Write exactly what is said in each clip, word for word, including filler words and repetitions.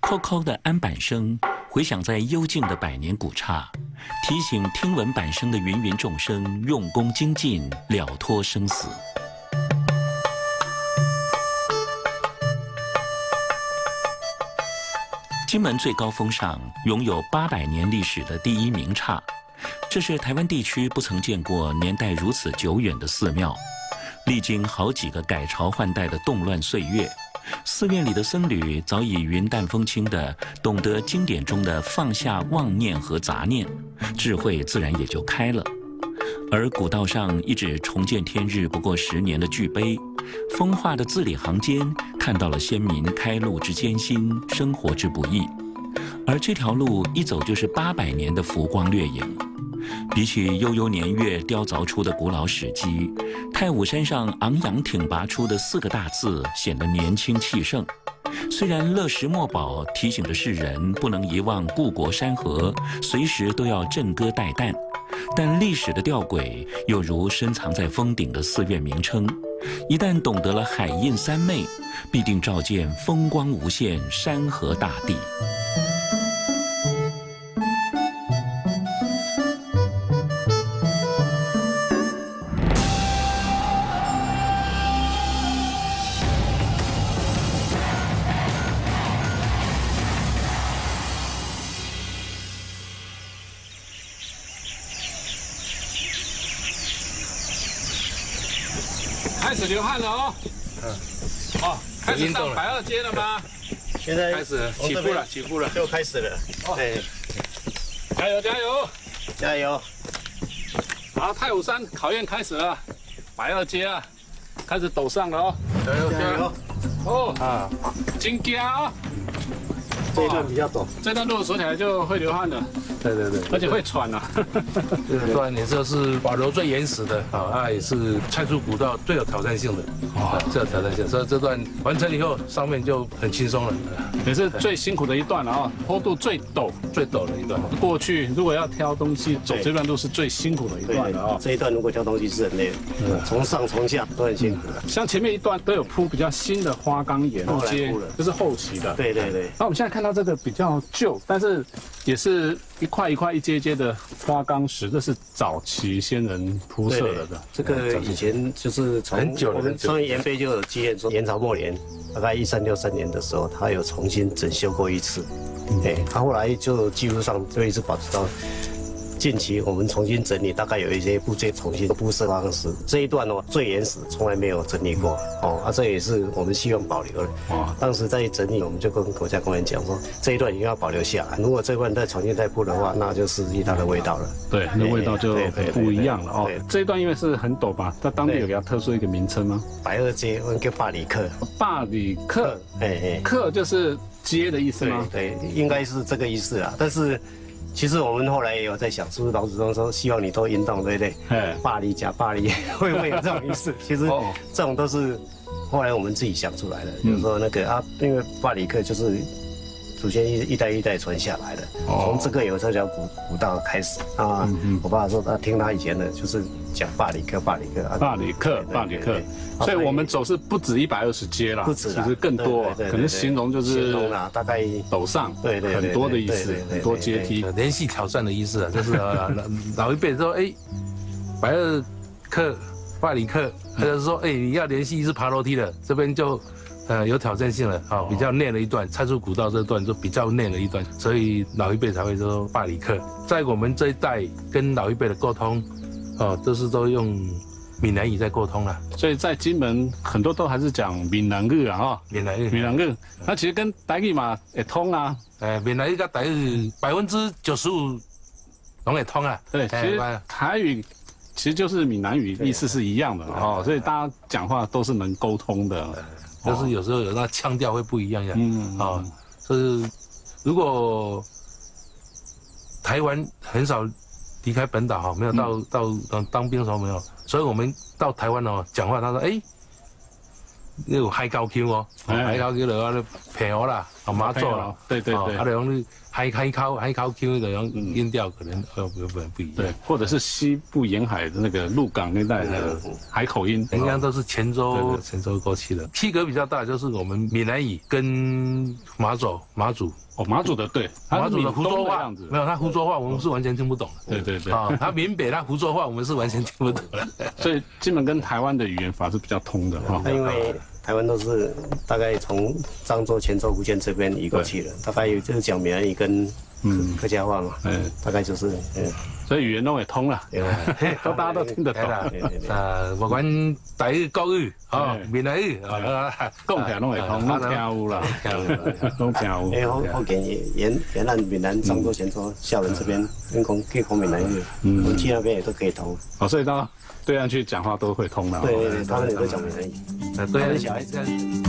叩叩的鞍板声回响在幽静的百年古刹，提醒听闻板声的芸芸众生用功精进，了脱生死。金门最高峰上拥有八百年历史的第一明刹，这是台湾地区不曾见过年代如此久远的寺庙。历经好几个改朝换代的动乱岁月，寺院里的僧侣早已云淡风轻地懂得经典中的放下妄念和杂念，智慧自然也就开了。而古道上一指重见天日不过十年的巨碑，风化的字里行间看到了先民开路之艰辛，生活之不易。而这条路一走就是八百年的浮光掠影。比起悠悠年月雕凿出的古老史迹，太武山上昂扬挺拔出的四个大字显得年轻气盛。虽然乐石墨宝提醒着世人不能遗忘故国山河，随时都要振歌待旦，但历史的吊诡又如深藏在峰顶的寺院名称，一旦懂得了海印三昧，必定照见风光无限山河大地。 开始流汗了哦，嗯，哦，开始上百二街了吗？ 现在开始起步了，起步了， 就开始了。哦，对， 加油加油加油！ 好，太武山考验开始了，百二街啊，开始陡上了哦， 加油加油！ 哦啊，金家哦， 这一段比较陡， 这段路走起来就会流汗的。 对对对， 而且会喘啊。 这个段也就是保留最原始的啊，它也是拆除古道最有挑战性的啊，最有挑战性。所以这段完成以后，上面就很轻松了。 也是最辛苦的一段了啊，坡度最陡、 最陡的一段。 过去如果要挑东西走这段路是最辛苦的一段了啊。 这一段如果挑东西是很累的，从上从下都很辛苦的。 像前面一段都有铺比较新的花岗岩街，这是后期的。 对对对。 那我们现在看到这个比较旧，但是也是一块一块、一阶一阶的花岗石，这是早期先人铺设的的。 这个以前就是从很久了， 我们从岩碑就有记录说，元朝末年，大概一三六三年的时候，它有重新整修过一次。哎，它后来就记录上就一直保持到近期，我们重新整理，大概有一些部件重新铺设方式。这一段哦，最原始，从来没有整理过哦，啊，这也是我们希望保留的。哦，当时在整理，我们就跟国家公园讲说，这一段一定要保留下来。如果这一段再重新再铺的话，那就失去它的味道了。 对，那味道就不一样了哦。这一段因为是很陡吧，在当地有给它特殊一个名称吗？ 百二街，我们叫巴里克。 巴里克， 哎哎， 克就是街的意思吗？ 对，应该是这个意思啊。但是其实我们后来也有在想，是不是老祖宗说希望你多运动，对不对？哎，巴黎加巴黎会不会有这种意思？其实这种都是后来我们自己想出来的，就是说那个啊，因为巴里克就是祖先一一代一代传下来的，从这个有这条古古道开始啊。我爸说他听他以前的，就是讲巴里克，巴里克， 巴里克，巴里克。所以我们走是不止一百二十阶啦， 不止， 其实更多，可能形容就是大概陡上，对对，很多的意思，很多阶梯， 连续挑战的意思啊，就是老一辈说，哎，百二克、巴里克，或者是说，哎，你要连续是爬楼梯的，这边就。呃，有挑战性了啊，比较内的一段，拆除古道这段就比较内的一段，所以老一辈才会说巴里克。在我们这一代跟老一辈的沟通，哦，都是都用闽南语在沟通了。 所以在金门很多都还是讲闽南语啊，哈， 闽南语， 闽南语，那其实跟台语嘛也通啊。 哎，闽南语跟台语百分之九十五拢会通啊。 对，其实台语其实就是闽南语，意思是一样的哦，所以大家讲话都是能沟通的。 就是有时候有那腔调会不一样呀，嗯啊，就是如果台湾很少离开本岛哈，没有到到当当兵的时候没有，所以我们到台湾哦讲话，他说哎，那有海高 Q 哦，海高 Q 的话就平湖啦， 啊马祖啦， 对对对， 啊，就用海海口海口腔的用音调可能呃有本不一样。 对，或者是西部沿海的那个鹿港那带的海口音， 应该都是泉州泉州过去的。区隔比较大就是我们闽南语跟马祖马祖。 哦，马祖的对， 马祖的湖州话没有，他湖州话我们是完全听不懂的。 对对对， 啊，他闽北他湖州话我们是完全听不懂的。 所以金门跟台湾的语言法是比较通的哈。 因为台湾都是大概从漳州、泉州、福建这边移过去的，大概有就是讲闽南语跟嗯客家话嘛，嗯，大概就是嗯， 所以语言都也通了，都大家都听得懂。 啊，不管台语、国语啊、闽南语啊， 讲起来都会通，拢听有啦，拢听有。 哎，福福建沿沿岸闽南、漳州、泉州、厦门这边，跟讲可以讲闽南语，嗯，我们去那边也都可以通。 哦，所以到对岸去讲话都会通的。 对对对，他们也都讲闽南语。 对岸小孩子。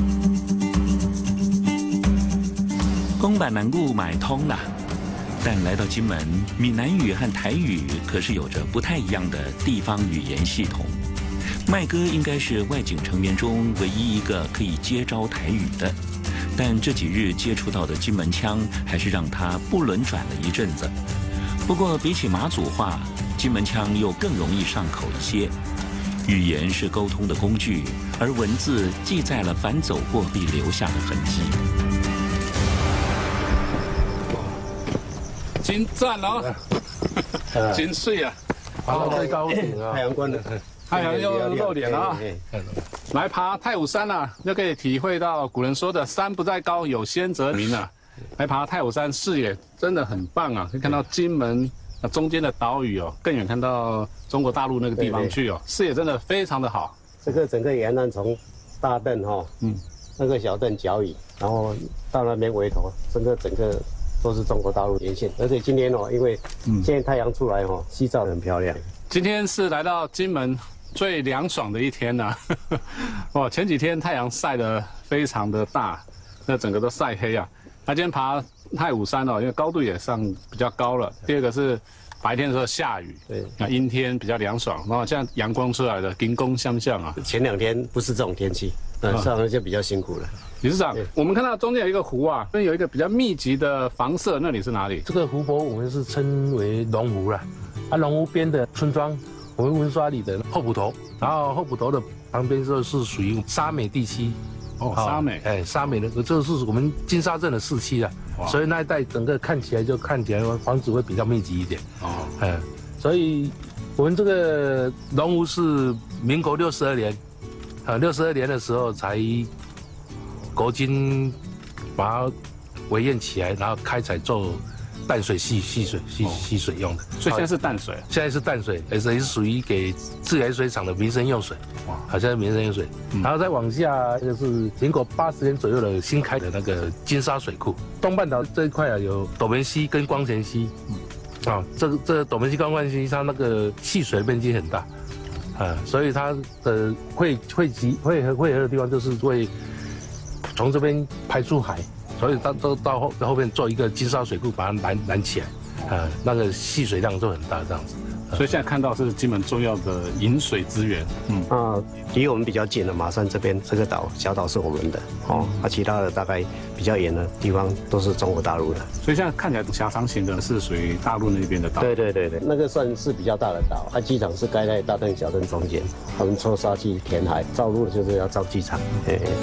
公版南固买通了。但来到金门，闽南语和台语可是有着不太一样的地方语言系统。麦哥应该是外景成员中唯一一个可以接招台语的，但这几日接触到的金门腔还是让他不轮转了一阵子。不过比起马祖话，金门腔又更容易上口一些。语言是沟通的工具，而文字记载了凡走过必留下的痕迹。 真赞哦，真水啊！ 爬到最高点啊， 太阳关了， 太阳又露脸了啊！来爬太武山啊，就可以体会到古人说的“山不在高，有仙则名”啊。来爬太武山，视野真的很棒啊，可以看到金门啊中间的岛屿哦，更远看到中国大陆那个地方去哦，视野真的非常的好。 这个整个沿岸从大嶝哈，嗯，那个小嶝角屿，然后到那边围头，整个整个。都是中国大陆沿线，而且今天哦，因为现在太阳出来哦，夕照很漂亮。 今天是来到金门最凉爽的一天呐、啊，哇，前几天太阳晒得非常的大，那整个都晒黑啊。那今天爬太武山哦，因为高度也上比较高了。第二个是白天的时候下雨，对，那阴天比较凉爽，然后现在阳光出来了，金光相向啊。 前两天不是这种天气，那上来就比较辛苦了。 理事长，我们看到中间有一个湖啊，那有一个比较密集的房舍，那里是哪里？ 这个湖泊我们是称为龙湖啦，啊，龙湖边的村庄，我们文刷里的后埔头，然后后埔头的旁边就是属于沙美地区。 哦，沙美， 哎，沙美的，这是我们金沙镇的市区啊，所以那一带整个看起来就看起来房子会比较密集一点。哦，哎，所以我们这个龙湖是民国六十二年，啊，六十二年的时候才。国军把它围堰起来，然后开采做淡水戏戏水戏戏水用的， 所以现在是淡水。 现在是淡水，也是属于给自来水厂的民生用水。哇，好像是民生用水。嗯、然后再往下，这个是民国八十年左右的新开的那个金沙水库。东半岛这一块啊，有斗门溪跟光前溪。嗯、啊，这个这个斗门溪、光前溪，它那个戏水的面积很大，啊，所以它的汇汇集汇合汇合的地方就是会。从这边排出海，所以到到到后后面做一个金沙水库，把它拦拦起来，呃，那个蓄水量就很大这样子。 所以现在看到是金门重要的饮水资源。嗯啊，离我们比较近的马山这边这个岛小岛是我们的哦，啊，其他的大概比较远的地方都是中国大陆的。 所以现在看起来狭长型的是属于大陆那边的岛。 对对对对，那个算是比较大的岛。它机场是盖在大嶝小镇中间，他们抽沙去填海造陆就是要造机场。嘿嘿。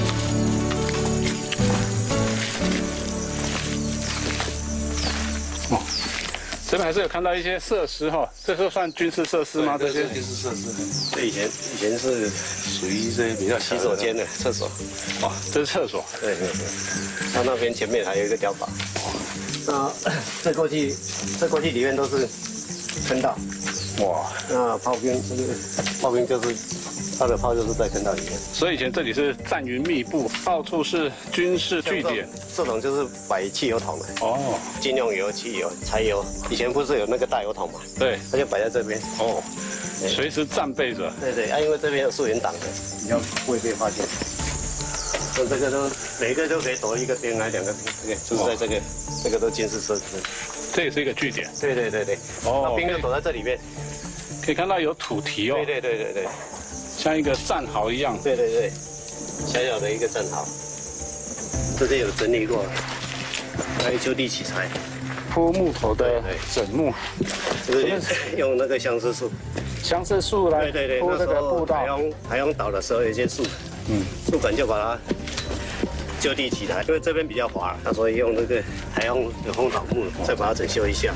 这边还是有看到一些设施哈，这是算军事设施吗？ 这些军事设施， 这以前以前是属于一些比较洗手间的厕所。 哇，这是厕所。 对对对。它那边前面还有一个碉堡。那这过去，这过去里面都是坑道。哇，那炮兵这个炮兵就是他的炮就是在坑道里面。 所以以前这里是战云密布，到处是军事据点。 这种就是摆汽油桶的哦，军用油、汽油、柴油。以前不是有那个大油桶嘛？对，它就摆在这边哦， 随时战备着。 对对，啊，因为这边有树林挡的，比较不会被发现。所以这个都每个都可以躲一个兵来两个兵，对，就是在这个这个都军事设施。 这也是一个据点。 对对对对，哦，兵就躲在这里面， 可以看到有土堤哦。 对对对对对， 像一个战壕一样。 对对对，小小的一个战壕。 这边有整理过，还有就地取材， 铺木头的枕木， 这个用那个相思树， 相思树来对对对， 铺这个步道。 海洋海洋岛的时候有一些树，嗯，树根就把它就地取材，因为这边比较滑，他所以用那个海洋的红枣木再把它整修一下。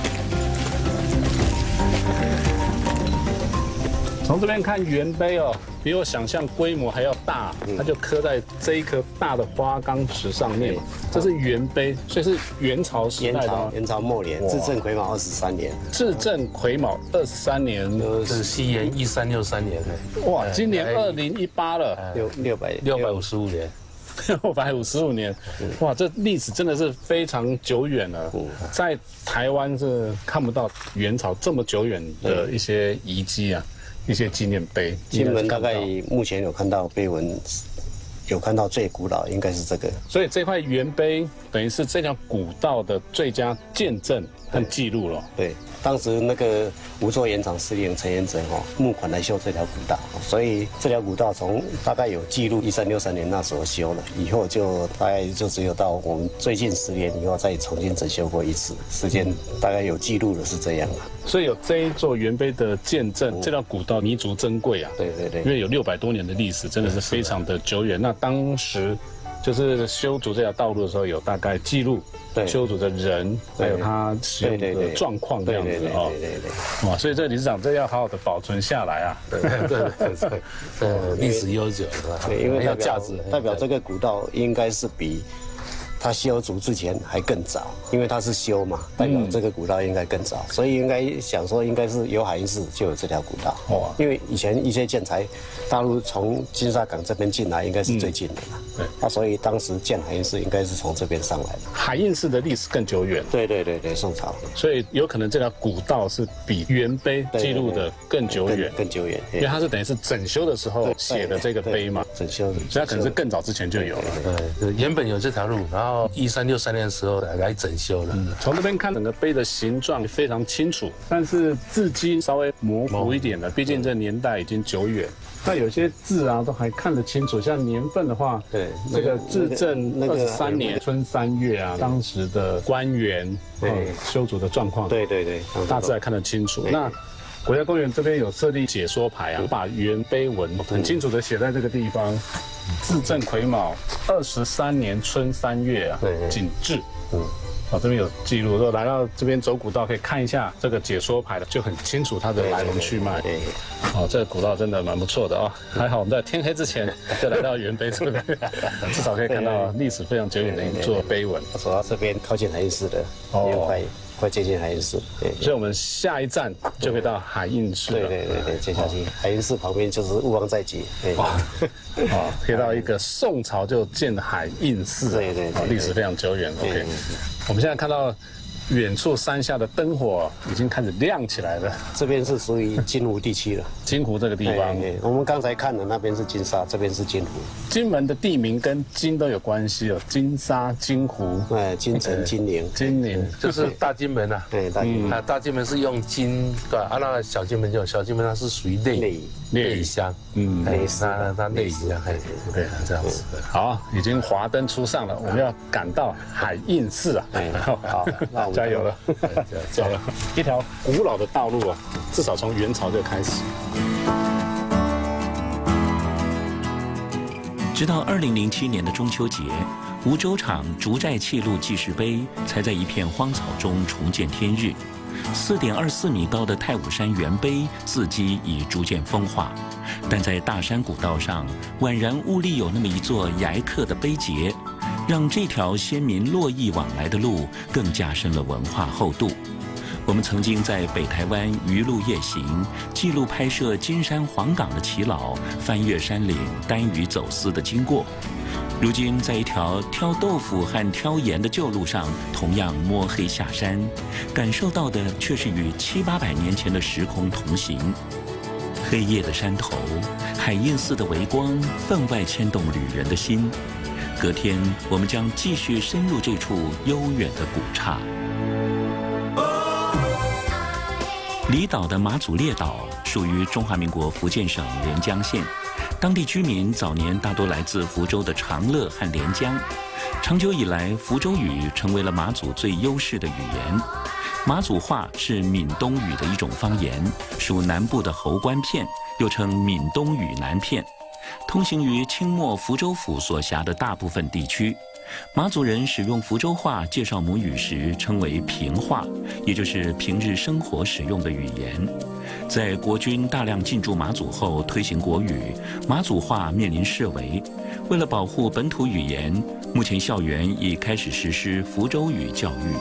从这边看圆碑哦，比我想象规模还要大，它就刻在这一颗大的花岗石上面。这是圆碑，所以是元朝时代的吗？ 元朝末年，至正癸卯二十三年。 至正癸卯二十三年， 这是西元一三六三年的。 哇，今年二零一八了， 六六百六百五十五年。 六百五十五年，哇，这历史真的是非常久远了。在台湾是看不到元朝这么久远的一些遗迹啊。一些纪念碑， 金门大概目前有看到碑文，有看到最古老应该是这个， 所以这块圆碑等于是这条古道的最佳见证和记录了。 对，当时那个吴作盐场司令陈彦哲哈募款来修这条古道，所以这条古道从大概有记录一三六三年那时候修了，以后就大概就只有到我们最近十年以后再重新整修过一次，时间大概有记录的是这样啊。 所以有这一座圆碑的见证，这条古道弥足珍贵啊。 对对对， 因为有六百多年的历史，真的是非常的久远。那当时就是修筑这条道路的时候，有大概记录修筑的人，还有他使用的状况这样子哦。对对对。哇，所以这理事长这要好好的保存下来啊。 对对对对，呃，历史悠久是吧？ 对，因为要价值，代表这个古道应该是比它修筑之前还更早，因为它是修嘛，代表这个古道应该更早，所以应该想说应该是有海印寺就有这条古道。哦，因为以前一些建材，大陆从金沙港这边进来应该是最近的嘛。对，那所以当时建海印寺应该是从这边上来的。 海印寺的历史更久远。 对对对对，宋朝。所以有可能这条古道是比原碑记录的更久远， 更久远， 因为它是等于是整修的时候写的这个碑嘛。 整修， 所以它可能是更早之前就有了。 对，原本有这条路，然后一三六三年的时候来整修了。 从这边看，整个碑的形状非常清楚，但是字迹稍微模糊一点的，毕竟这年代已经久远。那有些字啊都还看得清楚，像年份的话，对，这个至正二十三年春三月啊，当时的官员对修筑的状况， 对对对， 大致还看得清楚。那国家公园这边有设立解说牌啊，把原碑文很清楚的写在这个地方。至正癸卯二十三年春三月啊，景至。嗯，哦，这边有记录，如果来到这边走古道，可以看一下这个解说牌的，就很清楚它的来龙去脉。对，哦，这个古道真的蛮不错的啊，还好我们在天黑之前就来到原碑这边，至少可以看到历史非常久远的一座碑文。 走到这边靠近海印寺的，哦，快快接近海印寺。对， 所以我们下一站就可以到海印寺了。 对对对对，接下去海印寺旁边就是勿忘在即。 哇，啊，可以到一个宋朝就建的海印寺， 对对对， 历史非常久远。OK， 我们现在看到远处山下的灯火已经开始亮起来了。 这边是属于金湖地区了， 金湖这个地方， 我们刚才看的那边是金沙，这边是金湖。 金门的地名跟金都有关系哦，金沙、金湖， 哎，金城、金陵、 金陵就是大金门啊。 对，大金门啊，大金门是用金，对吧？啊，那小金门就小金门它是属于内内乡，嗯，内它它内乡，哎，对，这样子。 好，已经华灯初上了，我们要赶到海印寺啊！好，那我们加油了，加油！一条古老的道路啊，至少从元朝就开始。 直到二零零七年的中秋节，梧州场竹寨契路记事碑才在一片荒草中重见天日。四点二四米高的太武山原碑字迹已逐渐风化，但在大山古道上，宛然兀立有那么一座崖刻的碑碣，让这条先民络绎往来的路更加深了文化厚度。我们曾经在北台湾渔路夜行，记录拍摄金山黄港的耆老翻越山岭单于走私的经过。如今在一条挑豆腐和挑盐的旧路上，同样摸黑下山，感受到的却是与七八百年前的时空同行。黑夜的山头，海印寺的微光分外牵动旅人的心。隔天，我们将继续深入这处悠远的古刹。 离岛的马祖列岛属于中华民国福建省连江县，当地居民早年大多来自福州的长乐和连江。长久以来，福州语成为了马祖最优势的语言。马祖话是闽东语的一种方言，属南部的侯官片，又称闽东语南片，通行于清末福州府所辖的大部分地区。马祖人使用福州话介绍母语时，称为平话，也就是平日生活使用的语言。在国军大量进驻马祖后，推行国语，马祖话面临式微。为了保护本土语言，目前校园已开始实施福州语教育。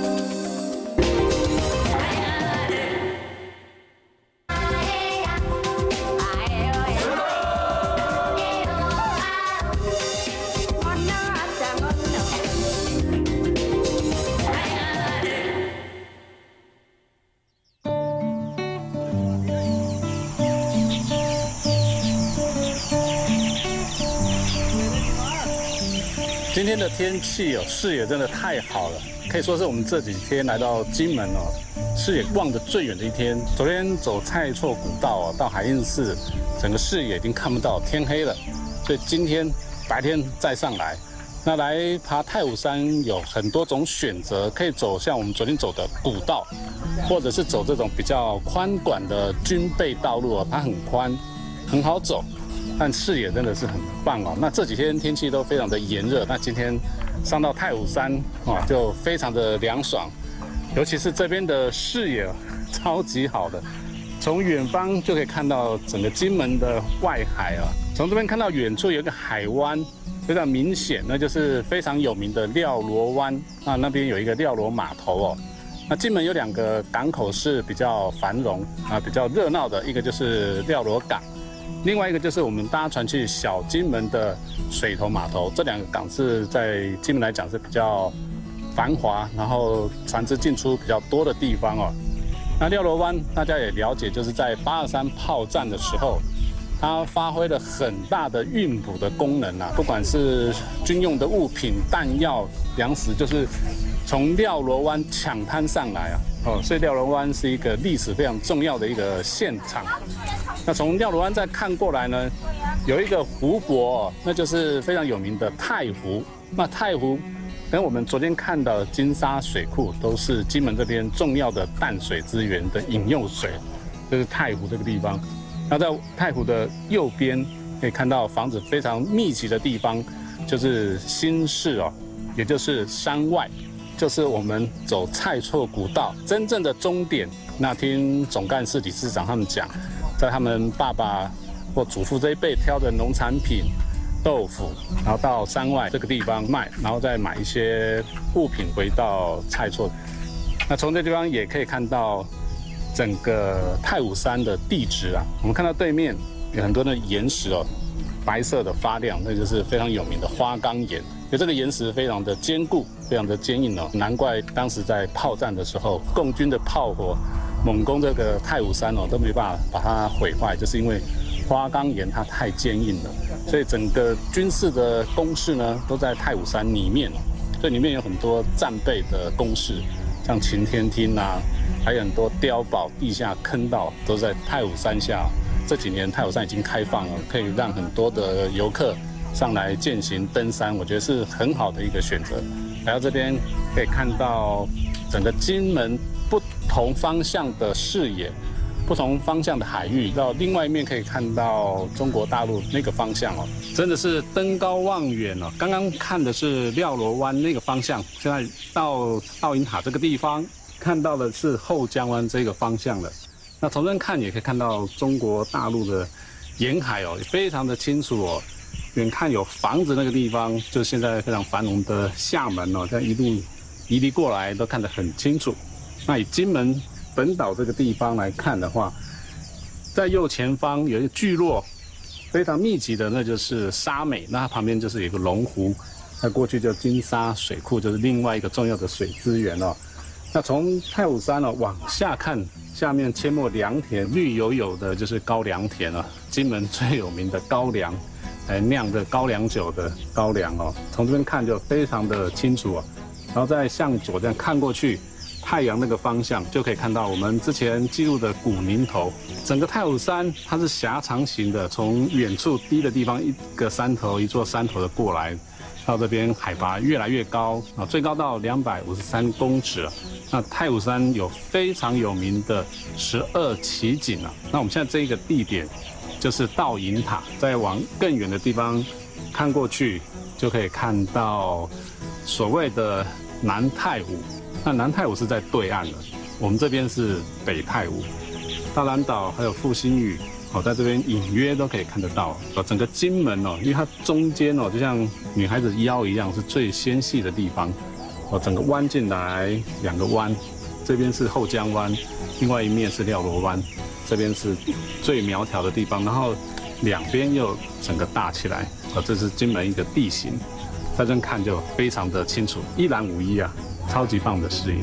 今天的天气哦，视野真的太好了，可以说是我们这几天来到金门哦，视野望得最远的一天。昨天走蔡厝古道哦，到海印寺，整个视野已经看不到，天黑了，所以今天白天再上来。那来爬太武山有很多种选择，可以走像我们昨天走的古道，或者是走这种比较宽广的军备道路哦，它很宽，很好走。但视野真的是很棒哦。那这几天天气都非常的炎热，那今天上到太武山啊，就非常的凉爽，尤其是这边的视野超级好的，从远方就可以看到整个金门的外海啊。从这边看到远处有一个海湾，非常明显，那就是非常有名的廖罗湾啊，那边有一个廖罗码头哦。那金门有两个港口是比较繁荣啊，比较热闹的，一个就是廖罗港。另外一个就是我们搭船去小金门的水头码头，这两个港是在金门来讲是比较繁华，然后船只进出比较多的地方哦。那廖罗湾大家也了解，就是在八二三炮战的时候，它发挥了很大的运补的功能啊，不管是军用的物品、弹药、粮食，就是从廖罗湾抢滩上来啊。哦，所以廖罗湾是一个历史非常重要的一个现场。那从廖罗湾再看过来呢，有一个湖泊、哦，那就是非常有名的太湖。那太湖跟我们昨天看到的金沙水库都是金门这边重要的淡水资源的饮用水，就是太湖这个地方。那在太湖的右边可以看到房子非常密集的地方，就是新市哦，也就是山外。就是我们走蔡厝古道真正的终点。那听总干事、理事长他们讲，在他们爸爸或祖父这一辈挑的农产品、豆腐，然后到山外这个地方卖，然后再买一些物品回到蔡厝。那从这地方也可以看到整个太武山的地质啊。我们看到对面有很多的岩石哦，白色的发亮，那就是非常有名的花岗岩。因为这个岩石非常的坚固，非常的坚硬哦，难怪当时在炮战的时候，共军的炮火猛攻这个太武山哦，都没办法把它毁坏，就是因为花岗岩它太坚硬了，所以整个军事的工事呢都在太武山里面，所以里面有很多战备的工事，像擎天厅啊，还有很多碉堡、地下坑道都在太武山下。这几年太武山已经开放了，可以让很多的游客上来健行登山，我觉得是很好的一个选择。来到这边可以看到整个金门不同方向的视野，不同方向的海域，到另外一面可以看到中国大陆那个方向哦，真的是登高望远哦。刚刚看的是廖罗湾那个方向，现在到奥银塔这个地方看到的是后江湾这个方向了。那从这看也可以看到中国大陆的沿海哦，非常的清楚哦。远看有房子那个地方，就是现在非常繁荣的厦门哦，这样一路移离过来都看得很清楚。那以金门本岛这个地方来看的话，在右前方有一个聚落，非常密集的，那就是沙美。那它旁边就是有一个龙湖，那过去就金沙水库，就是另外一个重要的水资源哦。那从太武山哦往下看，下面阡陌良田，绿油油的就是高粱田啊，金门最有名的高粱。来酿的高粱酒的高粱哦，从这边看就非常的清楚哦。然后再向左这样看过去， 太阳那个方向，就可以看到我们之前记录的古宁头。整个太武山它是狭长型的，从远处低的地方一个山头一座山头的过来，到这边海拔越来越高啊，最高到两百五十三公尺了。那太武山有非常有名的十二奇景啊。那我们现在这一个地点就是倒影塔，再往更远的地方看过去，就可以看到所谓的南太武。那南太武是在对岸的，我们这边是北太武。大兰岛还有复兴屿，哦，在这边隐约都可以看得到。哦，整个金门哦，因为它中间哦，就像女孩子腰一样，是最纤细的地方。哦，整个弯进来两个湾，这边是后江湾，另外一面是廖罗湾，这边是最苗条的地方，然后两边又整个大起来。哦，这是金门一个地形，在这边看就非常的清楚，一览无遗啊。超级棒的视野。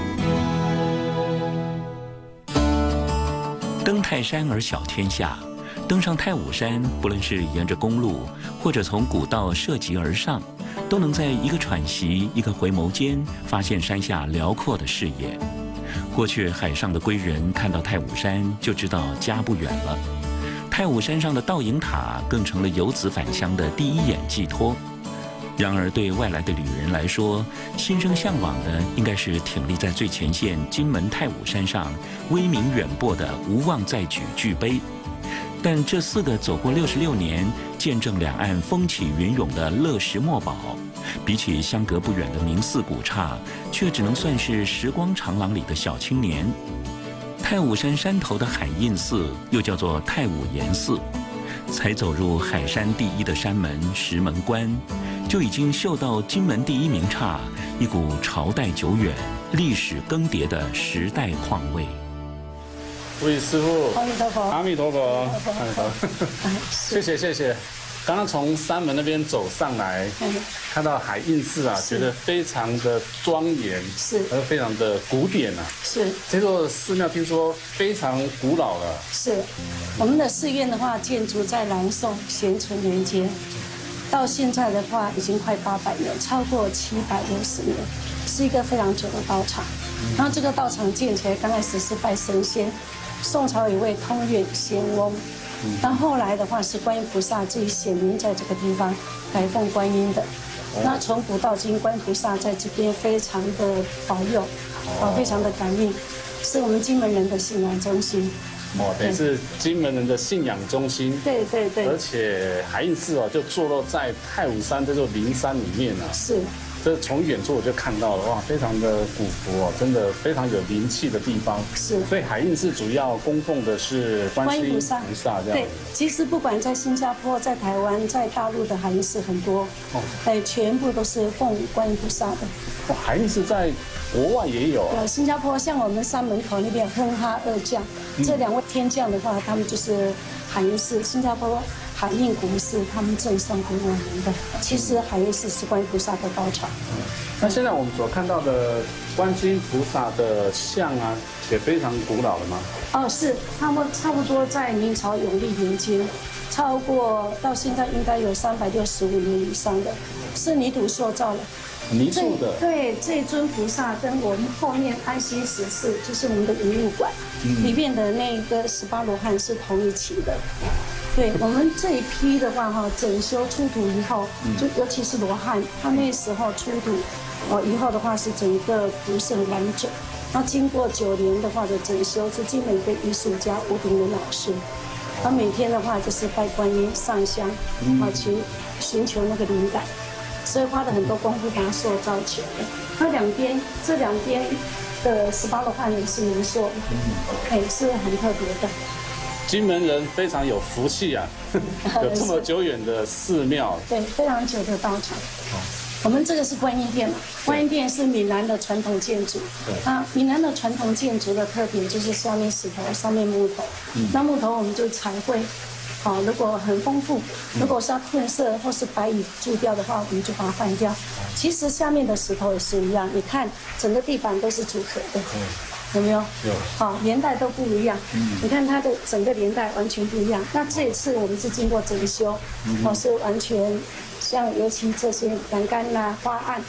登泰山而小天下，登上太武山，不论是沿着公路，或者从古道涉级而上，都能在一个喘息、一个回眸间，发现山下辽阔的视野。过去海上的归人看到太武山，就知道家不远了。太武山上的倒影塔，更成了游子返乡的第一眼寄托。然而，对外来的旅人来说，心生向往的应该是挺立在最前线金门太武山上威名远播的无望再举巨碑。但这四个走过六十六年，见证两岸风起云涌的乐石墨宝，比起相隔不远的明寺古刹，却只能算是时光长廊里的小青年。太武山山头的海印寺，又叫做太武岩寺，才走入海山第一的山门石门关，就已经嗅到金门第一名刹一股朝代久远、历史更迭的时代况味。 魏师傅， 阿弥陀佛， 阿弥陀佛，阿弥陀佛，谢谢谢谢。刚刚从山门那边走上来，看到海印寺啊，觉得非常的庄严， 是， 而非常的古典啊。 是， 这座寺庙听说非常古老了。 是，我们的寺院的话，建筑在南宋咸淳年间，到现在的话已经快八百年，超过七百六十年，是一个非常久的道场。然后这个道场建起来，刚开始是拜神仙，宋朝有一位通院仙翁。但后来的话是观音菩萨自己显灵在这个地方，来奉观音的。那从古到今，观音菩萨在这边非常的保佑，啊，非常的感应，是我们金门人的信仰中心。 哦，等于是金门人的信仰中心。 对对对。 而且海印寺哦，就坐落在太武山这座灵山里面啊。 是。 这从远处我就看到了，哇，非常的古朴哦，真的非常有灵气的地方。 是。所以海印寺主要供奉的是观音菩萨，菩萨这样。 对，其实不管在新加坡、在台湾、在大陆的海印寺很多，哦，哎，全部都是奉观音菩萨的。 哇，海印寺在国外也有啊。 有新加坡，像我们山门口那边哼哈二将，嗯、这两位天将的话，他们就是海印寺，新加坡海印古寺，他们赠送给我们的。其实海印寺是观音菩萨的道场。 嗯，那现在我们所看到的观世音菩萨的像啊，也非常古老了吗？ 哦，是，差不差不多在明朝永历年间，超过到现在应该有三百六十五年以上的，是泥土塑造的。 泥塑的。 对，这尊菩萨跟我们后面安心十寺，就是我们的遗物馆、嗯、里面的那个十八罗汉是同一期的。对，我们这一批的话哈，整修出土以后，就尤其是罗汉，他那时候出土，哦，以后的话是整个不是很完整。那经过九年的话的整修，是金门一个艺术家吴炳文老师，他每天的话就是拜观音上香，啊，去寻求那个灵感，所以花了很多功夫把它塑造起来。那两边这两边的十八罗汉也是泥塑的，哎，是很特别的。 金门人非常有福气啊，有这么久远的寺庙， 对，非常久的道场。我们这个是观音殿嘛，观音殿是闽南的传统建筑。对。啊，闽南的传统建筑的特点就是下面石头，上面木头。嗯。那木头我们就彩绘，好、哦，如果很丰富，如果是要褪色或是白蚁蛀掉的话，我们就把它换掉。其实下面的石头也是一样，你看整个地板都是组合的。嗯。有没有？有。好，年代都不一样。嗯。你看它的整个年代完全不一样。那这一次我们是经过整修，嗯、哦，是完全像尤其这些栏杆呐、花案，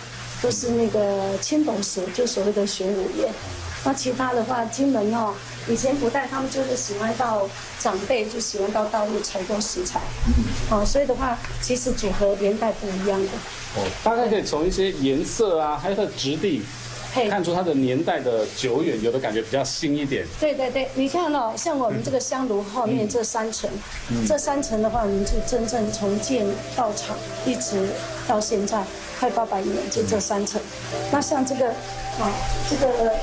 都是那个青铜石，就所谓的玄武岩。那其他的话，金门哦，以前古代他们就是喜欢到长辈就喜欢到大陆采购石材，哦，所以的话，其实组合年代不一样的。 哦，大概可以从一些颜色啊，还有它的质地。看出它的年代的久远，有的感觉比较新一点。 对对对，你看哦，像我们这个香炉后面这三层，嗯、这三层的话，我们就真正从建到厂一直到现在快八百年，就这三层。那像这个啊，这个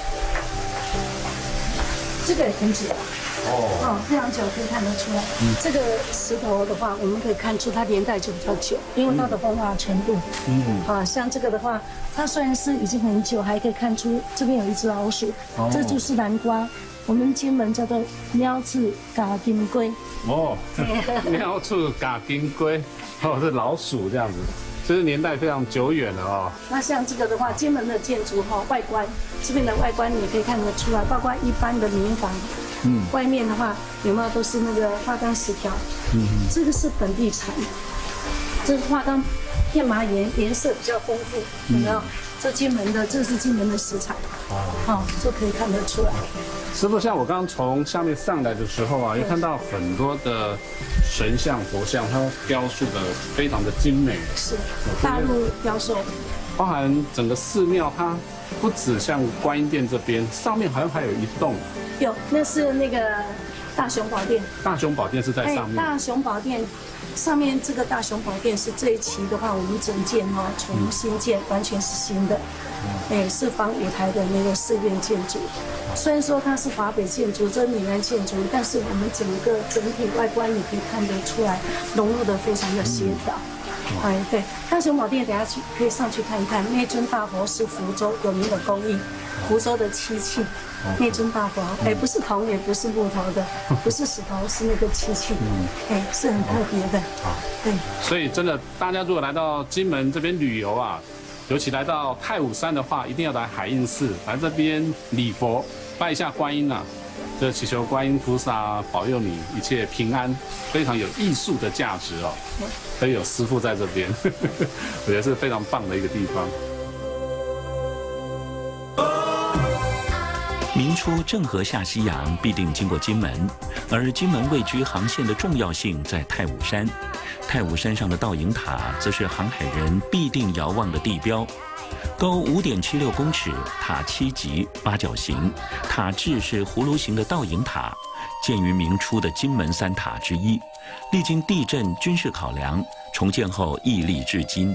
这个也很久了。哦，哦，非常久，可以看得出来。嗯、这个石头的话，我们可以看出它年代就比较久，因为它的风化程度。嗯，啊，像这个的话，它虽然是已经很久，还可以看出这边有一只老鼠，哦、这就是南瓜，我们金门叫做喵翅嘎金龟。 哦，喵翅嘎金龟，哦，是老鼠这样子。这是年代非常久远了哦。 那像这个的话，金门的建筑哈、哦，外观这边的外观你可以看得出来，包括一般的民房。嗯，外面的话有没有都是那个花岗石条？嗯，这个是本地产，这是花岗片麻岩，颜色比较丰富，有没有？这金门的，这是金门的石材，哦，就可以看得出来。 师傅，像我刚刚从下面上来的时候啊，又看到很多的神像、佛像，它雕塑的非常的精美。 是，大陆雕塑， 包含整个寺庙，它不止像观音殿这边，上面好像还有一栋。 有，那是那个大雄宝殿。 大雄宝殿是在上面。 大雄宝殿上面这个大雄宝殿是这一期的话，我们整建哦，重新建，完全是新的。哎，是仿五台的那个寺院建筑。虽然说它是华北建筑，这是闽南建筑，但是我们整个整体外观你可以看得出来，融入的非常的协调。哎，对，大雄宝殿等下去可以上去看一看，那尊大佛是福州有名的工艺，福州的漆器。那尊大佛，哎，不是铜，也不是木头的，不是石头，是那个漆器，哎，是很特别的。对。 所以真的，大家如果来到金门这边旅游啊，尤其来到太武山的话，一定要来海印寺，来这边礼佛，拜一下观音啊，就祈求观音菩萨保佑你一切平安，非常有艺术的价值哦。所以有师父在这边，我觉得是非常棒的一个地方。 明初郑和下西洋必定经过金门，而金门位居航线的重要性在太武山。太武山上的倒影塔则是航海人必定遥望的地标，高五点七六公尺，塔七级，八角形，塔质是葫芦形的倒影塔，建于明初的金门三塔之一，历经地震、军事考量，重建后屹立至今。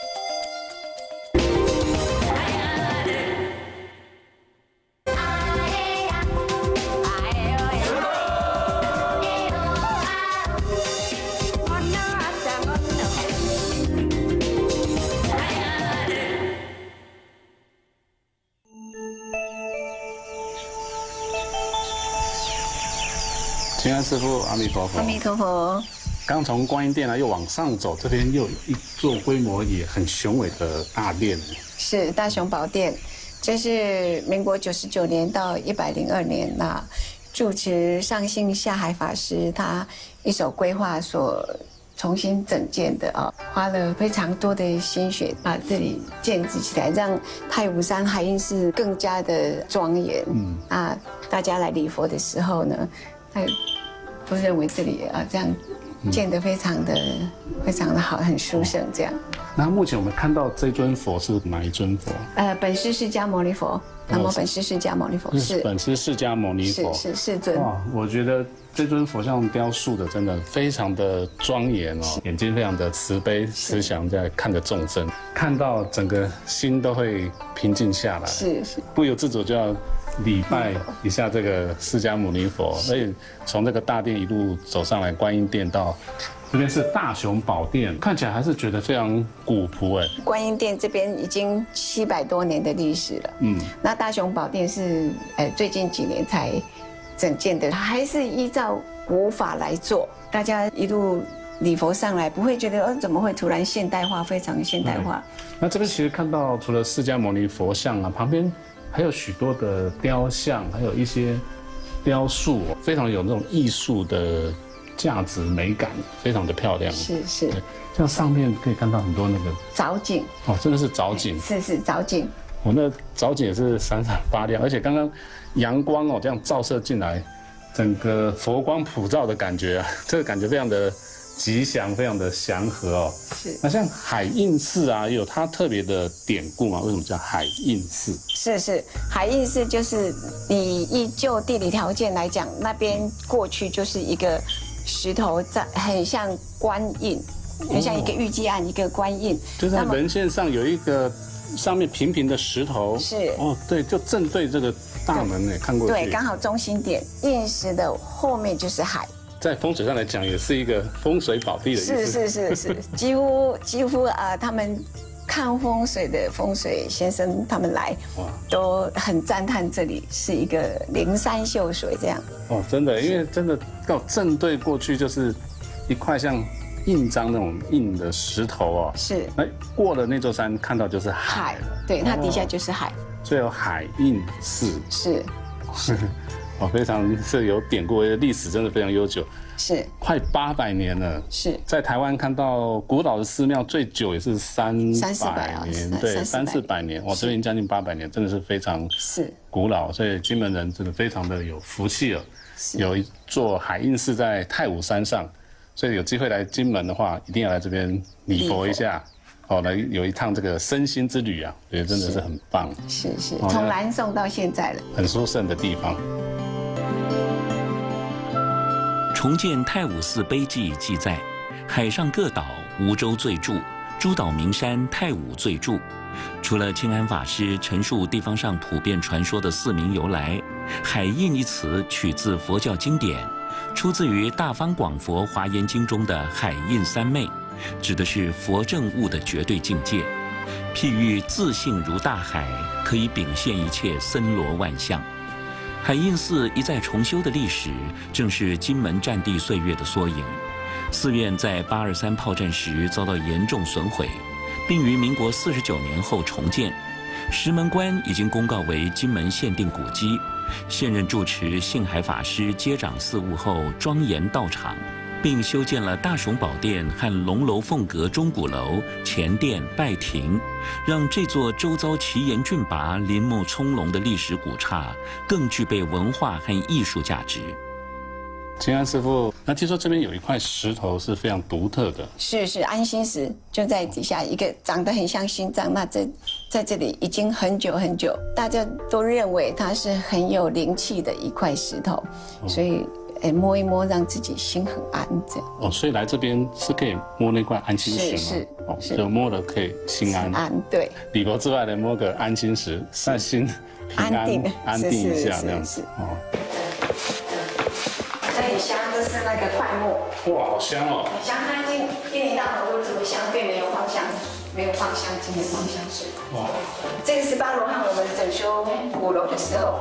平安师父，阿弥陀佛。 阿弥陀佛。 刚从观音殿啊，又往上走，这边又有一座规模也很雄伟的大殿。 是大雄宝殿，这是民国九十九年到一百零二年那住持上信下海法师他一手规划所重新整建的啊，花了非常多的心血把这里建制起来，让太武山海印寺更加的庄严。嗯，啊，大家来礼佛的时候呢，他都认为这里啊这样建得非常的、嗯、非常的好，很殊胜这样。 那目前我们看到这尊佛是哪一尊佛？ 呃，本师释迦牟尼佛。南无本师释迦牟尼佛是本师释迦牟尼佛， 是是世尊。 哇，我觉得这尊佛像雕塑的真的非常的庄严哦，眼睛非常的慈悲慈祥，在看着众生，看到整个心都会平静下来， 是是， 不由自主就要礼拜一下这个释迦牟尼佛，而且从这个大殿一路走上来，观音殿到这边是大雄宝殿，看起来还是觉得非常古朴哎。 观音殿这边已经七百多年的历史了，嗯，那大雄宝殿是呃最近几年才整建的，它还是依照古法来做，大家一路礼佛上来，不会觉得哦怎么会突然现代化，非常现代化。 那这边其实看到除了释迦牟尼佛像啊，旁边还有许多的雕像，还有一些雕塑，非常有那种艺术的价值美感，非常的漂亮。 是是， 像上面可以看到很多那个藻井哦，真的是藻井。 是是藻井。 我、哦、那藻井也是闪闪发亮，而且刚刚阳光哦这样照射进来，整个佛光普照的感觉啊，这个感觉非常的吉祥，非常的祥和哦。 是。 那像海印寺啊，有它特别的典故嘛？为什么叫海印寺？ 是是，海印寺就是你依就地理条件来讲，那边过去就是一个石头在，很像官印，很像一个玉阶案，一个官印。 就在人线上有一个上面平平的石头。 是。 哦，对，就正对这个大门诶，看过去。 对，刚好中心点，印石的后面就是海。 在风水上来讲，也是一个风水宝地的意思。 是是是是，几乎几乎啊、呃，他们看风水的风水先生他们来，都很赞叹这里是一个灵山秀水这样。 哦，真的，因为真的到正对过去就是一块像印章那种硬的石头哦。 是。 那过了那座山，看到就是海了。 对，它底下就是海。 所以有海印寺。 是。 哦，非常是有典故，历史真的非常悠久， 是快八百年了。 是在台湾看到古老的寺庙最久也是三百年，对，三四百年，哇，这边将近八百年，真的是非常是古老，所以金门人真的非常的有福气了。有一座海印寺在太武山上，所以有机会来金门的话，一定要来这边礼佛一下。哦，来有一趟这个身心之旅啊，觉得真的是很棒。 是是，从南宋到现在了， 很殊胜的地方。 重建太武寺碑记记载，海上各岛梧州最著，诸岛名山太武最著。除了清安法师陈述地方上普遍传说的寺名由来，海印一词取自佛教经典，出自于《大方广佛华严经》中的海印三昧。指的是佛正悟的绝对境界，譬喻自性如大海，可以秉现一切森罗万象。海印寺一再重修的历史，正是金门战地岁月的缩影。寺院在八二三炮战时遭到严重损毁，并于民国四十九年后重建。石门关已经公告为金门限定古迹，现任住持信海法师接掌寺务后，庄严道场。并修建了大雄宝殿和龙楼凤阁钟鼓楼、前殿、拜亭，让这座周遭奇岩峻拔、林木葱茏的历史古刹更具备文化和艺术价值。 清安师傅，那听说这边有一块石头是非常独特的， 是是安心石，就在底下一个长得很像心脏，那这在这里已经很久很久，大家都认为它是很有灵气的一块石头， 哦、 所以。哎，摸一摸，让自己心很安，这样。 哦，所以来这边是可以摸那块安心石吗？ 是是。 哦，就摸了可以心安。 安，对。 礼佛之外的摸个安心石，让心平安、安定一下这样子。哦。 这里香的是那个块木。 哇，好香哦。 很香，它已经一年到头都这么香，对，没有放香，没有放香精，没有放香水。哇。这个十八罗汉，我们整修鼓楼的时候。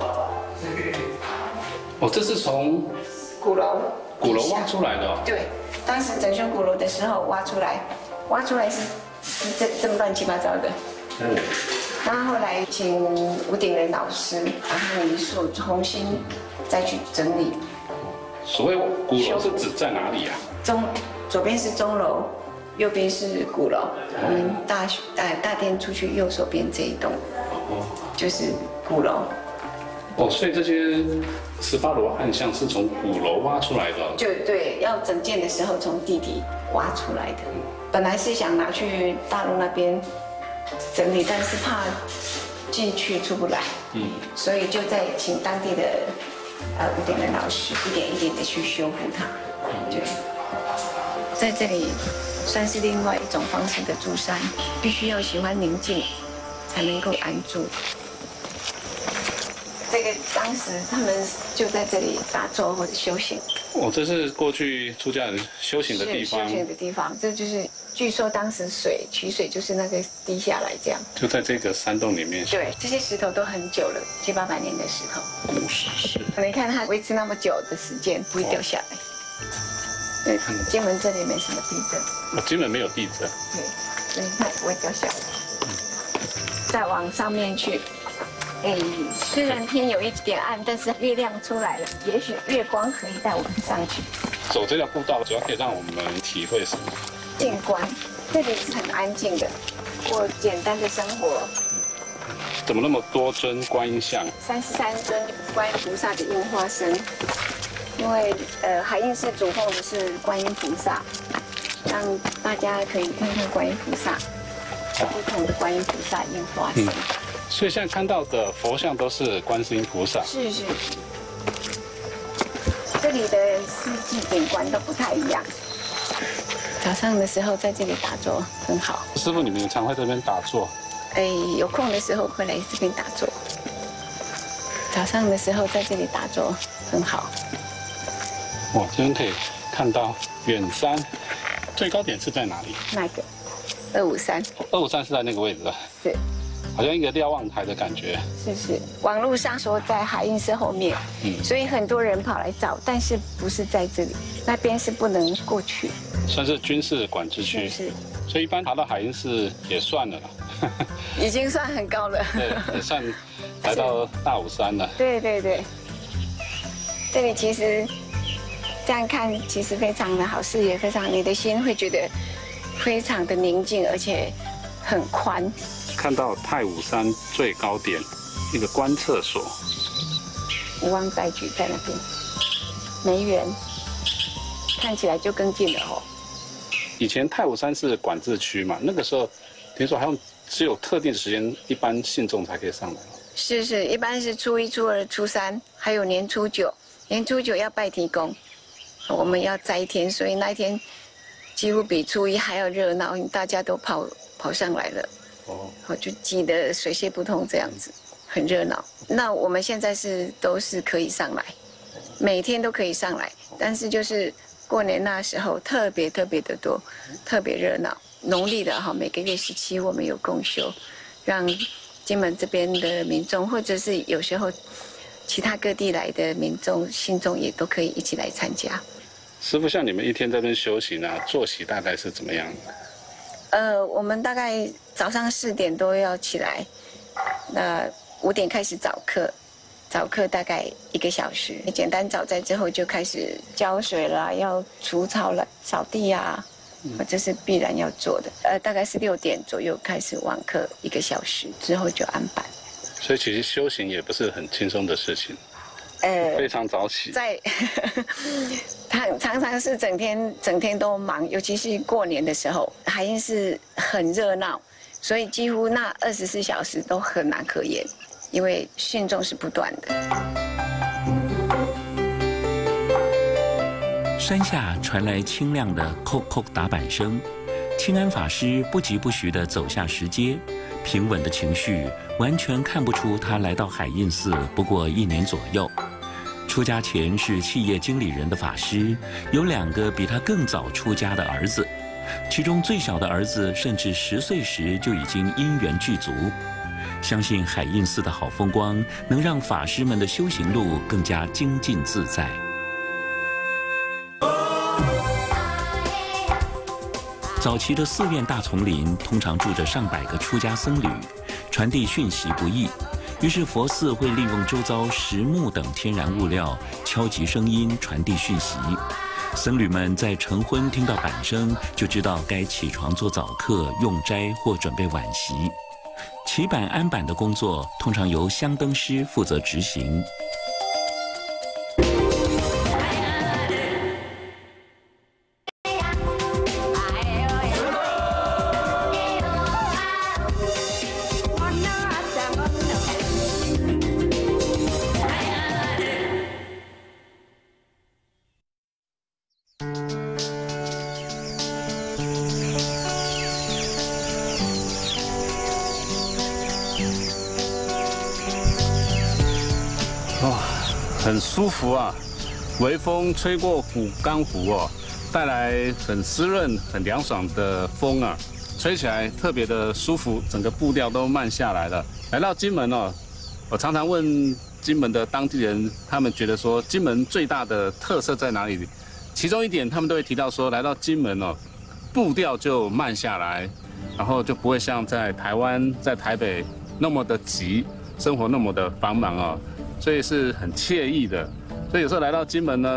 哦，这是从。 鼓楼， 鼓楼挖出来的、哦。 对，当时整修鼓楼的时候挖出来，挖出来是是这这么乱七八糟的。嗯。那后来请吴鼎仁老师把它泥塑重新再去整理。 所谓鼓楼是指在哪里啊？ 钟，左边是钟楼，右边是鼓楼。我们大大大殿出去右手边这一栋，哦，就是鼓楼。 哦，所以这些十八罗汉像是从鼓楼挖出来的。 就对，要整建的时候从地底挖出来的。本来是想拿去大陆那边整理，但是怕进去出不来，嗯，所以就在请当地的呃吴鼎仁老师一点一点的去修复它。对，在这里算是另外一种方式的住山，必须要喜欢宁静，才能够安住。这个当时他们就在这里打坐或者修行。 哦，这是过去出家人修行的地方。 修行的地方，这就是据说当时水取水就是那个滴下来这样。 就在这个山洞里面。 对，这些石头都很久了，七八百年的石头。 古石是。 你看它维持那么久的时间，不会掉下来。对，金门这里没什么地震。 哦，金门没有地震。 对，所以它不会掉下来。再往上面去。哎，虽然天有一点暗，但是月亮出来了，也许月光可以带我们上去。 走这条步道，主要可以让我们体会什么？ 静观，这里是很安静的，过简单的生活。 怎么那么多尊观音像？ 三十三尊观音菩萨的印花生，因为呃海印寺主奉的是观音菩萨，让大家可以看看观音菩萨，不同的观音菩萨印花生。嗯， 所以现在看到的佛像都是观世音菩萨。 是是。这里的四季景观都不太一样。早上的时候在这里打坐很好。 师父，你们常会这边打坐？ 哎，有空的时候会来这边打坐。早上的时候在这里打坐很好。 哇，这边可以看到远山，最高点是在哪里？ 那个二五三。 二五三是在那个位置的。 是。 好像一个瞭望台的感觉。 是是，网络上说在海印寺后面，嗯，所以很多人跑来找，但是不是在这里，那边是不能过去。 算是军事管制区。 是。 所以一般爬到海印寺也算了啦。 已经算很高了。 对，也算来到大武山了。 对对对。这里其实这样看，其实非常的好，视野非常，你的心会觉得非常的宁静，而且很宽。 看到太武山最高点一个观测所， 无望代举在那边，梅园看起来就更近了哦。 以前太武山是管制区嘛，那个时候听说好像只有特定的时间，一般信众才可以上来。 是是，一般是初一、初二、初三，还有年初九。年初九要拜天公，我们要斋天，所以那一天几乎比初一还要热闹，大家都跑跑上来了。哦，就挤得水泄不通这样子，很热闹。那我们现在是都是可以上来，每天都可以上来，但是就是过年那时候特别特别的多，特别热闹。农历的哈，每个月十七我们有公休，让金门这边的民众，或者是有时候其他各地来的民众、信众也都可以一起来参加。 师父，像你们一天在这边修行啊，作息大概是怎么样的？ 呃，我们大概早上四点都要起来，那五点开始早课，早课大概一个小时。简单早斋之后就开始浇水啦，要除草了、扫地啊，这是必然要做的。呃，大概是六点左右开始晚课，一个小时之后就安班。 所以其实修行也不是很轻松的事情。呃，非常早起， 在常常常是整天整天都忙，尤其是过年的时候，海印寺很热闹，所以几乎那二十四小时都很难可言，因为信众是不断的。 山下传来清亮的叩叩打板声，清安法师不疾不徐地走下石阶，平稳的情绪完全看不出他来到海印寺不过一年左右。出家前是企业经理人的法师，有两个比他更早出家的儿子，其中最小的儿子甚至十岁时就已经因缘具足。相信海印寺的好风光能让法师们的修行路更加精进自在。早期的寺院大丛林通常住着上百个出家僧侣，传递讯息不易，于是佛寺会利用周遭石木等天然物料敲击声音传递讯息。僧侣们在晨昏听到板声，就知道该起床做早课、用斋或准备晚席。起板安板的工作通常由香灯师负责执行。 很舒服啊，微风吹过虎冈湖哦，带来很湿润、很凉爽的风啊，吹起来特别的舒服，整个步调都慢下来了。来到金门哦，我常常问金门的当地人，他们觉得说金门最大的特色在哪里？其中一点，他们都会提到说，来到金门哦，步调就慢下来，然后就不会像在台湾、在台北那么的急，生活那么的繁忙哦。所以是很惬意的，所以有时候来到金门呢，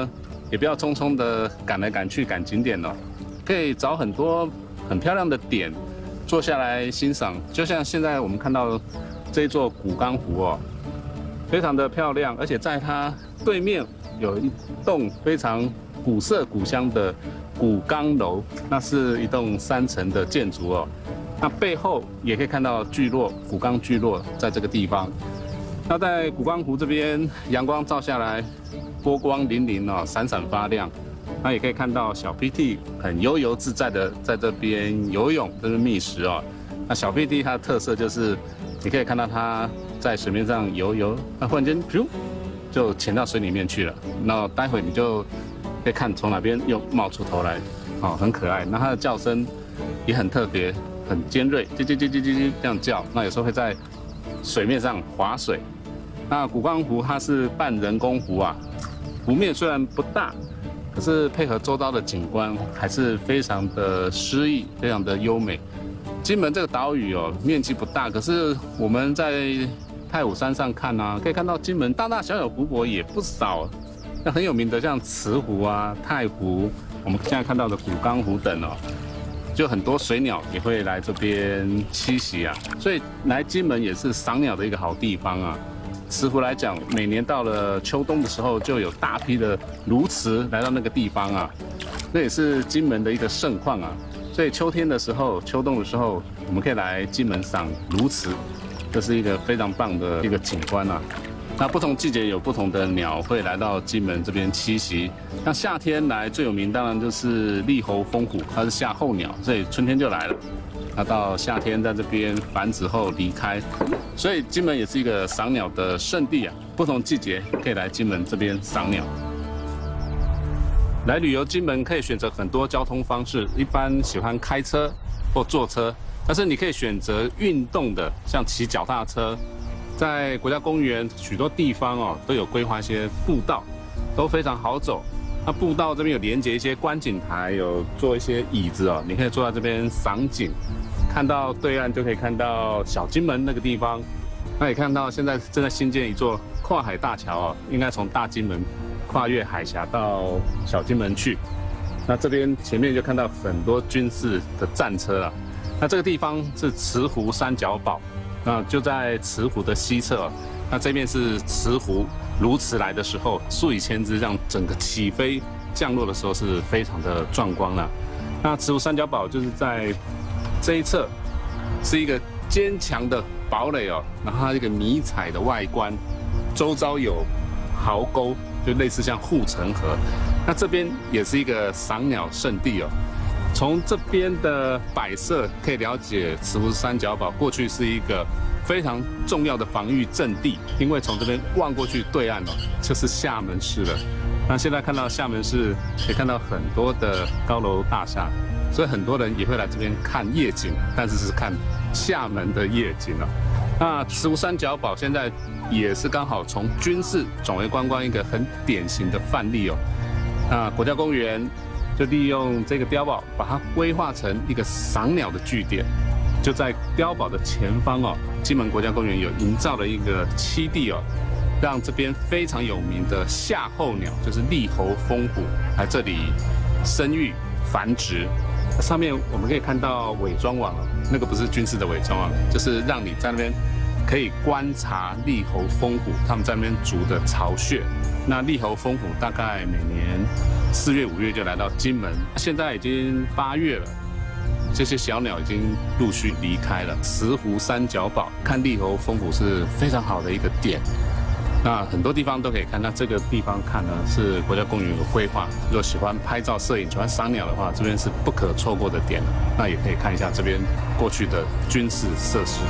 也不要匆匆的赶来赶去赶景点哦，可以找很多很漂亮的点坐下来欣赏。就像现在我们看到这一座古冈湖哦，非常的漂亮，而且在它对面有一栋非常古色古香的古冈楼，那是一栋三层的建筑哦。那背后也可以看到聚落古冈聚落在这个地方。那在古冈湖这边，阳光照下来，波光粼粼哦，闪闪发亮。那也可以看到小 P T 很悠游自在的在这边游泳，这是觅食哦。那小 P T 它的特色就是，你可以看到它在水面上游游，那忽然间噗就潜到水里面去了。那待会你就可以看从哪边又冒出头来，哦，很可爱。那它的叫声也很特别，很尖锐，叽叽叽叽叽叽这样叫。那有时候会在水面上划水。那古冈湖它是半人工湖啊，湖面虽然不大，可是配合周遭的景观还是非常的诗意，非常的优美。金门这个岛屿哦，面积不大，可是我们在太武山上看啊，可以看到金门大大小小湖泊也不少。那很有名的像慈湖啊、太湖，我们现在看到的古冈湖等哦，就很多水鸟也会来这边栖息啊，所以来金门也是赏鸟的一个好地方啊。慈湖来讲，每年到了秋冬的时候，就有大批的鸬鹚来到那个地方啊，那也是金门的一个盛况啊。所以秋天的时候、秋冬的时候，我们可以来金门赏鸬鹚，这是一个非常棒的一个景观啊。那不同季节有不同的鸟会来到金门这边栖息。那夏天来最有名当然就是栗喉蜂虎，它是夏候鸟，所以春天就来了。那到夏天在这边繁殖后离开，所以金门也是一个赏鸟的圣地啊。不同季节可以来金门这边赏鸟。来旅游金门可以选择很多交通方式，一般喜欢开车或坐车，但是你可以选择运动的，像骑脚踏车。在国家公园许多地方哦，都有规划一些步道，都非常好走。那步道这边有连接一些观景台，有做一些椅子哦，你可以坐在这边赏景，看到对岸就可以看到小金门那个地方。那也看到现在正在新建一座跨海大桥哦，应该从大金门跨越海峡到小金门去。那这边前面就看到很多军事的战车啊。那这个地方是慈湖三角堡。那就在慈湖的西侧，那这边是慈湖鸬鹚来的时候，数以千只，这样整个起飞降落的时候是非常的壮观了。那慈湖三角堡就是在这一侧，是一个坚强的堡垒哦，然后它一个迷彩的外观，周遭有壕沟，就类似像护城河。那这边也是一个赏鸟圣地哦。从这边的摆设可以了解，慈湖三角堡过去是一个非常重要的防御阵地，因为从这边望过去对岸哦，就是厦门市了。那现在看到厦门市，可以看到很多的高楼大厦，所以很多人也会来这边看夜景，但是是看厦门的夜景哦。那慈湖三角堡现在也是刚好从军事转为观光一个很典型的范例哦。那国家公园就利用这个碉堡，把它规划成一个赏鸟的据点。就在碉堡的前方哦，金门国家公园有营造了一个栖地哦，让这边非常有名的夏候鸟，就是栗喉蜂虎，来这里生育繁殖。上面我们可以看到伪装网哦，那个不是军事的伪装网，就是让你在那边可以观察栗喉蜂虎他们在那边筑的巢穴。那栗喉蜂虎大概每年四月、五月就来到金门，现在已经八月了，这些小鸟已经陆续离开了。慈湖三角堡看栗喉蜂虎是非常好的一个点。那很多地方都可以看，那这个地方看呢是国家公园有规划，如果喜欢拍照摄影、喜欢赏鸟的话，这边是不可错过的点。那也可以看一下这边过去的军事设施。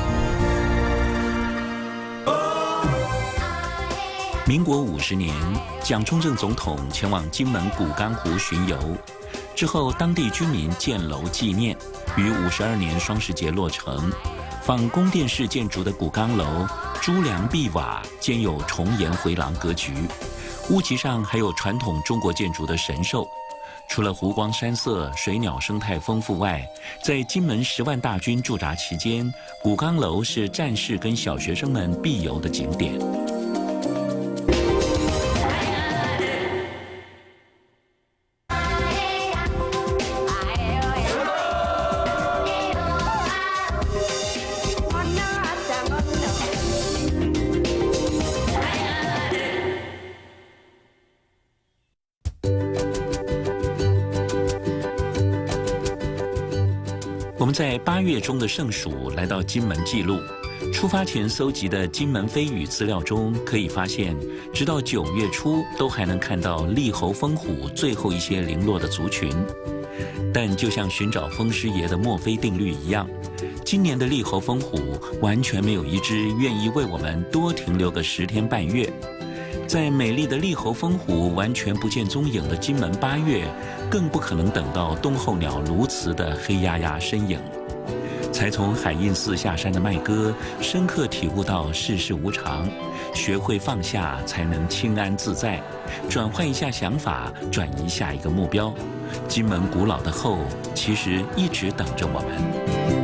民国五十年，蒋中正总统前往金门古冈湖巡游，之后当地居民建楼纪念，于五十二年双十节落成。仿宫殿式建筑的古冈楼，朱梁碧瓦，兼有重檐回廊格局，屋脊上还有传统中国建筑的神兽。除了湖光山色、水鸟生态丰富外，在金门十万大军驻扎期间，古冈楼是战士跟小学生们必游的景点。 我们在八月中的盛暑来到金门记录，出发前搜集的金门飞羽资料中可以发现，直到九月初都还能看到利喉蜂虎最后一些零落的族群。但就像寻找风师爷的墨菲定律一样，今年的利喉蜂虎完全没有一只愿意为我们多停留个十天半月。在美丽的利喉蜂虎完全不见踪影的金门八月，更不可能等到冬候鸟鸬鹚的黑压压身影。才从海印寺下山的麦哥，深刻体悟到世事无常，学会放下才能清安自在，转换一下想法，转移下一个目标。金门古老的后，其实一直等着我们。